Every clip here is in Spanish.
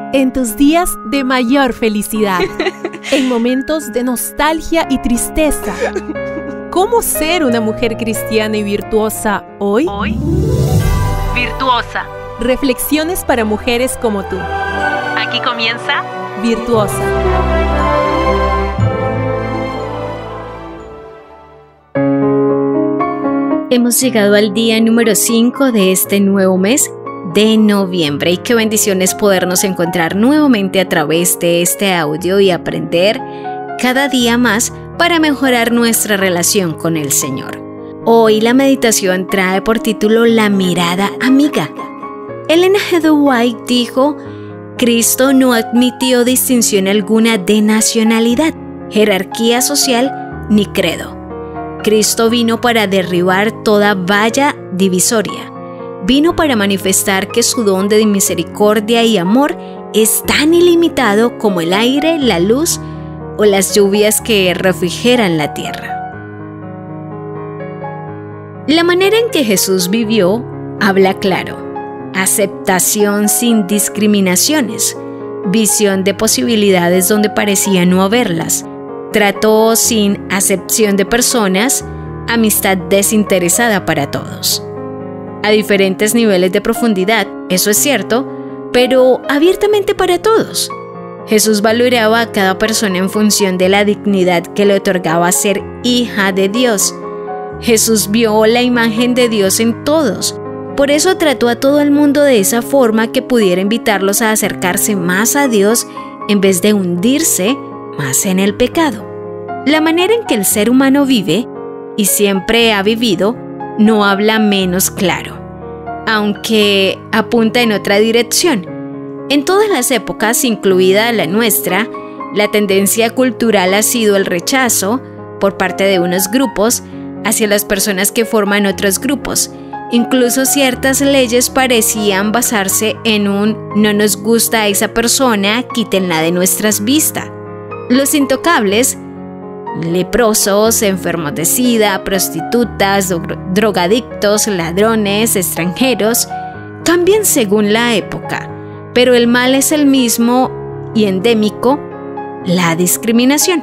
En tus días de mayor felicidad, en momentos de nostalgia y tristeza. ¿Cómo ser una mujer cristiana y virtuosa hoy? Virtuosa. Reflexiones para mujeres como tú. Aquí comienza Virtuosa. Hemos llegado al día número 5 de este nuevo mes de noviembre y qué bendición es podernos encontrar nuevamente a través de este audio y aprender cada día más para mejorar nuestra relación con el Señor. Hoy la meditación trae por título La mirada amiga. Ellen G. White dijo: Cristo no admitió distinción alguna de nacionalidad, jerarquía social ni credo. Cristo vino para derribar toda valla divisoria. Vino para manifestar que su don de misericordia y amor es tan ilimitado como el aire, la luz o las lluvias que refrigeran la tierra. La manera en que Jesús vivió habla claro. Aceptación sin discriminaciones, visión de posibilidades donde parecía no haberlas, trato sin acepción de personas, amistad desinteresada para todos. A diferentes niveles de profundidad, eso es cierto, pero abiertamente para todos. Jesús valoraba a cada persona en función de la dignidad que le otorgaba ser hija de Dios. Jesús vio la imagen de Dios en todos. Por eso trató a todo el mundo de esa forma que pudiera invitarlos a acercarse más a Dios en vez de hundirse más en el pecado. La manera en que el ser humano vive, y siempre ha vivido, no habla menos claro, aunque apunta en otra dirección. En todas las épocas, incluida la nuestra, la tendencia cultural ha sido el rechazo, por parte de unos grupos, hacia las personas que forman otros grupos. Incluso ciertas leyes parecían basarse en un no nos gusta a esa persona, quítenla de nuestras vistas. Los intocables, leprosos, enfermos de sida, prostitutas, drogadictos, ladrones, extranjeros, cambian según la época, pero el mal es el mismo y endémico, la discriminación.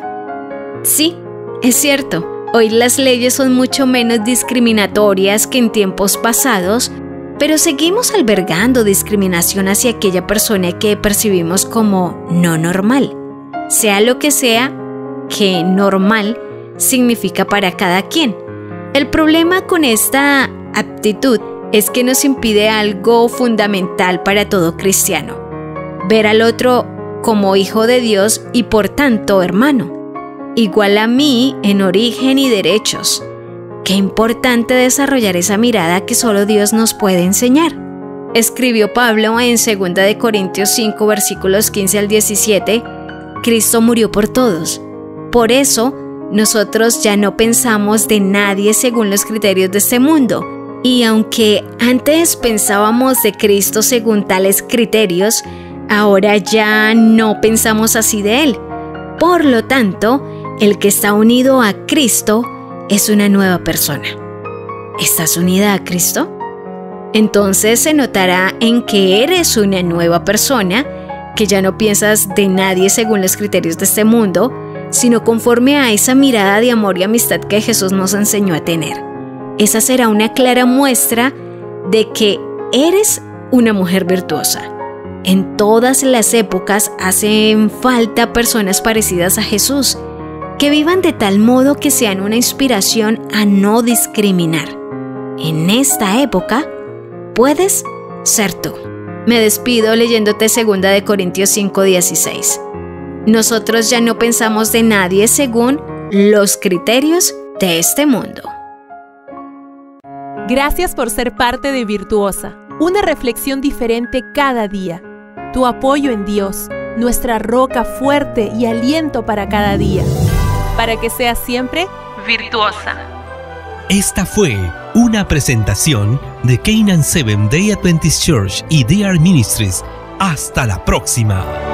Sí, es cierto. Hoy las leyes son mucho menos discriminatorias que en tiempos pasados, pero seguimos albergando discriminación hacia aquella persona que percibimos como no normal. Sea lo que sea que normal significa para cada quien. El problema con esta actitud es que nos impide algo fundamental para todo cristiano: ver al otro como hijo de Dios y por tanto hermano, igual a mí en origen y derechos. Qué importante desarrollar esa mirada que solo Dios nos puede enseñar. Escribió Pablo en 2 Corintios 5, versículos 15 al 17, Cristo murió por todos. Por eso, nosotros ya no pensamos de nadie según los criterios de este mundo. Y aunque antes pensábamos de Cristo según tales criterios, ahora ya no pensamos así de Él. Por lo tanto, el que está unido a Cristo es una nueva persona. ¿Estás unida a Cristo? Entonces se notará en que eres una nueva persona, que ya no piensas de nadie según los criterios de este mundo, sino conforme a esa mirada de amor y amistad que Jesús nos enseñó a tener. Esa será una clara muestra de que eres una mujer virtuosa. En todas las épocas hacen falta personas parecidas a Jesús, que vivan de tal modo que sean una inspiración a no discriminar. En esta época, puedes ser tú. Me despido leyéndote 2 Corintios 5:16. Nosotros ya no pensamos de nadie según los criterios de este mundo. Gracias por ser parte de Virtuosa, una reflexión diferente cada día. Tu apoyo en Dios, nuestra roca fuerte y aliento para cada día. Para que seas siempre virtuosa. Esta fue una presentación de Canaan Seventh Day Adventist Church y DR Ministries. Hasta la próxima.